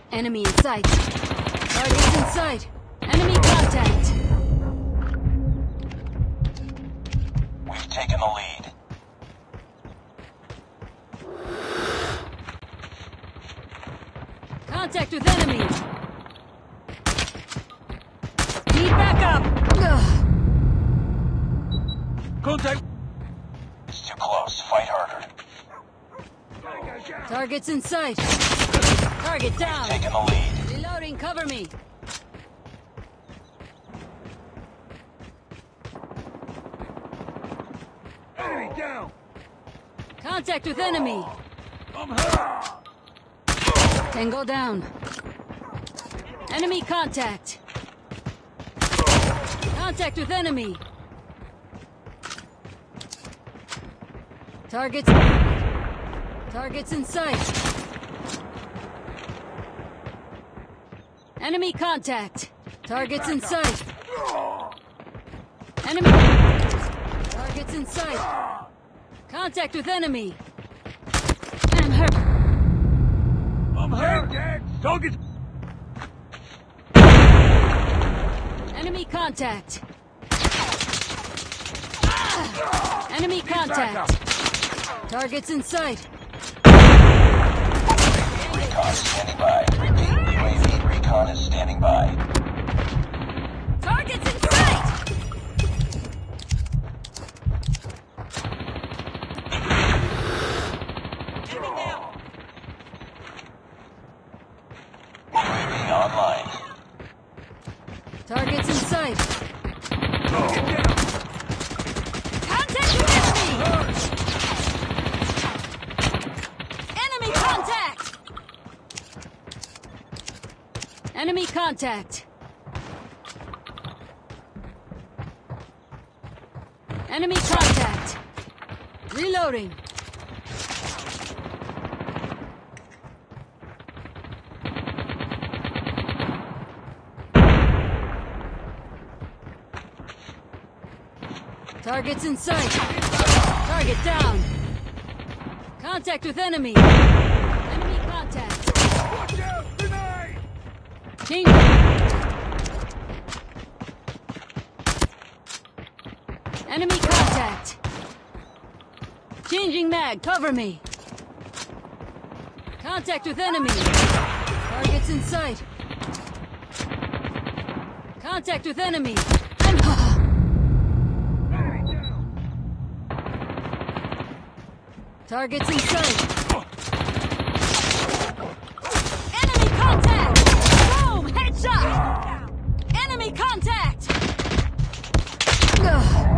Enemy in sight. Targets in sight. Enemy contact. We've taken the lead. Contact with enemy. Need backup. Ugh. Contact! It's too close. Fight harder. Targets in sight. Target down. Taking the lead. Reloading, cover me. Enemy down! Contact with enemy. I'm hurt! Tango down. Enemy contact. Contact with enemy. Targets. Targets in sight. Enemy contact. Targets in sight. Enemy. Targets in sight. Contact with enemy. I'm hurt. I'm hurt! Target! Enemy contact. Ah! Enemy contact. Targets in sight. Recon standing by. Repeat, UAV recon is standing by. Targets in sight. Enemy down. UAV online. Targets in sight. Target down! Contact with enemy. Enemy contact. Enemy contact. Enemy contact. Reloading. Targets in sight. Target down. Contact with enemy. Enemy contact. Watch out! Grenade! Change. Enemy contact. Changing mag. Cover me. Contact with enemy. Targets in sight. Contact with enemy. Enemy down! Targets in sight. Enemy contact! Boom! Headshot! Enemy contact! Ugh.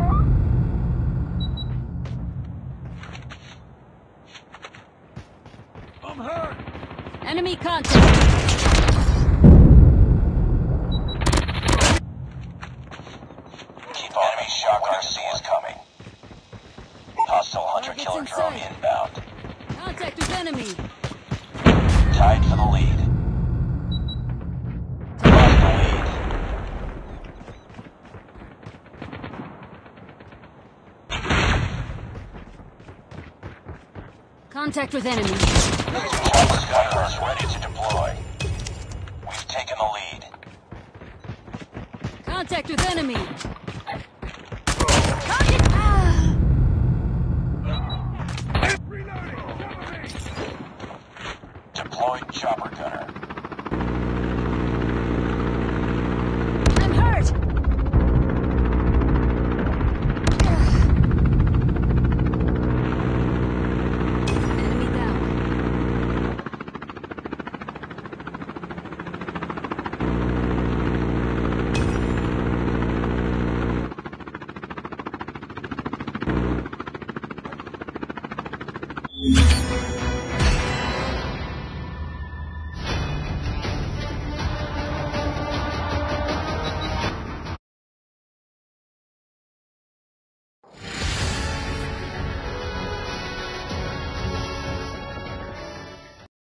I'm hurt! Enemy contact! Keep on. Enemy shock RC is coming. Hostile hunter-killer Targets in drone sight. inbound. Contact with enemy! Tied for the lead. Lost the lead. Contact with enemy! Snipers ready to deploy. We've taken the lead. Contact with enemy! Target! Ah! Reloading! Cover me! Deployed chopper gunner.